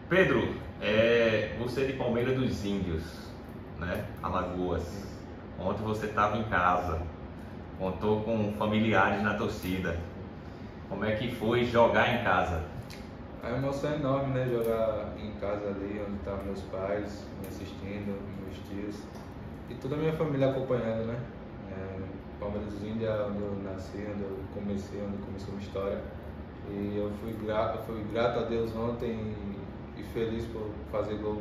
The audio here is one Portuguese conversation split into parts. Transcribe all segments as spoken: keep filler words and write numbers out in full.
Pedro, é, você é de Palmeira dos Índios, né? Alagoas. Ontem você estava em casa, contou com familiares na torcida. Como é que foi jogar em casa? A emoção é enorme, né? Jogar em casa ali, onde estavam meus pais me assistindo, meus tios e toda a minha família acompanhando, né? É, Palmeiras dos Índios é onde eu nasci, onde eu comecei, onde começou a minha história. E eu fui grato, fui grato a Deus ontem e, e feliz por fazer gol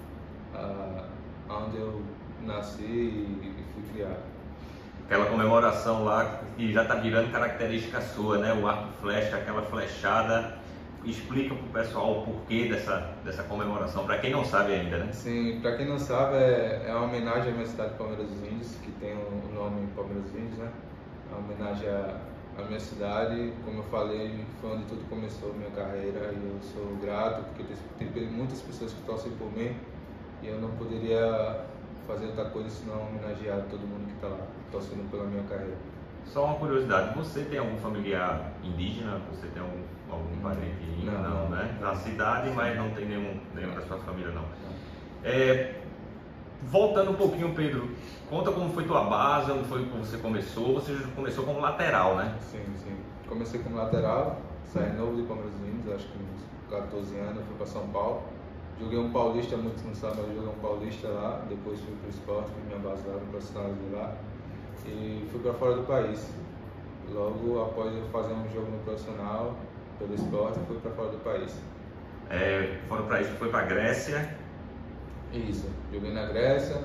ah, onde eu nasci e, e fui criado. Aquela comemoração lá que já está virando característica sua, né? O arco flecha, aquela flechada. Explica para o pessoal o porquê dessa, dessa comemoração, para quem não sabe ainda, né? Sim, para quem não sabe, é, é uma homenagem à minha cidade, Palmeiras dos Índios, que tem o nome Palmeiras dos Índios, né? É uma homenagem à, à minha cidade, como eu falei, foi onde tudo começou, minha carreira, e eu sou grato, porque tem, tem muitas pessoas que torcem por mim, e eu não poderia fazer outra coisa senão homenagear todo mundo que está lá, torcendo pela minha carreira. Só uma curiosidade, você tem algum familiar indígena? Você tem algum, algum parente índio? Não, Não, não. né? Na cidade, mas não tem nenhum, nenhum da sua família, não. Não. É, voltando um pouquinho, Pedro, conta como foi tua base, onde foi que você começou. Você já começou como lateral, né? Sim, sim. Comecei como lateral, saí novo de Palmeiras dos Índios, acho que uns quatorze anos, fui para São Paulo. Joguei um paulista, muitos não sabem, mas eu joguei um paulista lá, depois fui para o esporte, fiz minha base lá no profissional de lá e fui para fora do país. Logo após eu fazer um jogo no profissional, pelo esporte, fui para fora do país. É, foram para isso, foi para Grécia. Isso, joguei na Grécia,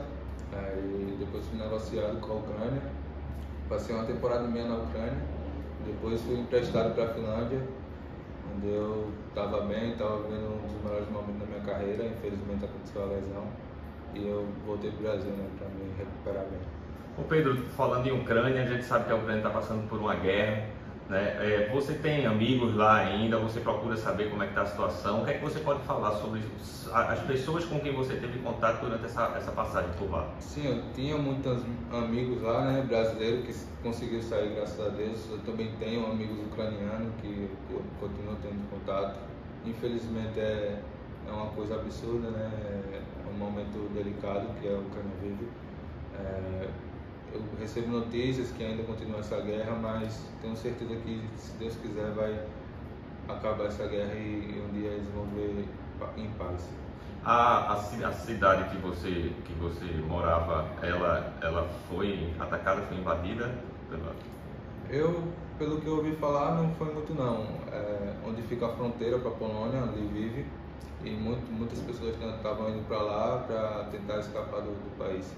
aí depois fui negociado com a Ucrânia, passei uma temporada e meia na Ucrânia, depois fui emprestado para a Finlândia, onde eu estava bem, estava vivendo um dos melhores momentos da minha carreira, infelizmente aconteceu a lesão e eu voltei para o Brasil, né, para me recuperar bem. Ô Pedro, falando em Ucrânia, a gente sabe que a Ucrânia está passando por uma guerra, né? É, você tem amigos lá ainda, você procura saber como é que está a situação. O que é que você pode falar sobre as pessoas com quem você teve contato durante essa, essa passagem por lá? Sim, eu tinha muitos amigos lá, né, brasileiros que conseguiram sair, graças a Deus. Eu também tenho amigos ucranianos que eu continuo tendo contato. Infelizmente é, é uma coisa absurda, né? É um momento delicado que a Ucrânia vive. É, eu recebo notícias que ainda continua essa guerra, mas tenho certeza que, se Deus quiser, vai acabar essa guerra e, e um dia eles vão ver em paz. A, a, a cidade que você, que você morava, ela, ela foi atacada, foi invadida? Pela... Eu, pelo que eu ouvi falar, não foi muito não. É, onde fica a fronteira para a Polônia, onde vive, e muito, muitas pessoas estavam indo para lá para tentar escapar do, do país.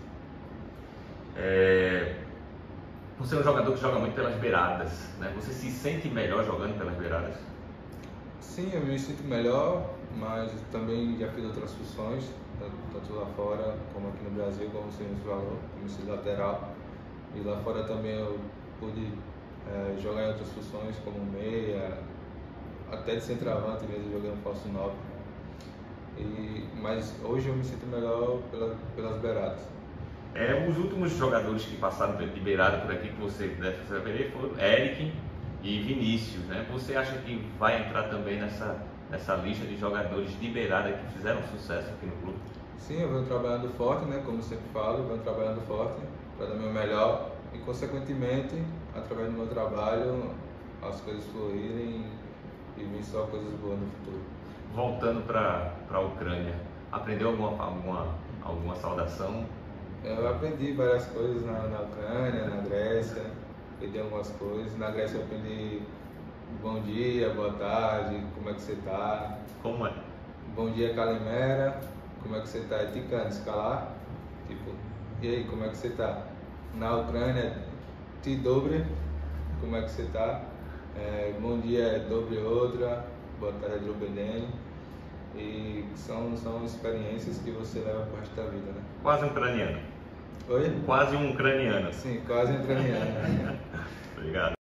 É... Você é um jogador que joga muito pelas beiradas, né? Você se sente melhor jogando pelas beiradas? Sim, eu me sinto melhor, mas também já fiz outras funções, tanto lá fora como aqui no Brasil, como você me falou, como se lateral. E lá fora também eu pude é, jogar em outras funções, como meia, até de centroavante mesmo, eu joguei um falso nove. E, mas hoje eu me sinto melhor pela, pelas beiradas. É, os últimos jogadores que passaram de beirada por aqui que você deve saber foram Eric e Vinícius, né? Você acha que vai entrar também nessa, nessa lista de jogadores de beirada que fizeram sucesso aqui no clube? Sim, eu venho trabalhando forte, né? Como eu sempre falo, eu venho trabalhando forte para dar meu melhor e, consequentemente, através do meu trabalho, as coisas fluírem e vir só coisas boas no futuro. Voltando para a Ucrânia, aprendeu alguma, alguma, alguma saudação? Eu aprendi várias coisas na, na Ucrânia, na Grécia, aprendi algumas coisas. Na Grécia eu aprendi bom dia, boa tarde, como é que você tá? Como é? Bom dia, Kalimera, como é que você tá? É Tikan, escalar, tipo, e aí, como é que você tá? Na Ucrânia, Ti Dobre, como é que você tá? É, bom dia é Dobre outra, boa tarde é Drobeden. E são, são experiências que você leva pro resto da vida, né? Quase um ucraniano. Oi? Quase um ucraniano. Sim, quase um ucraniano. Obrigado.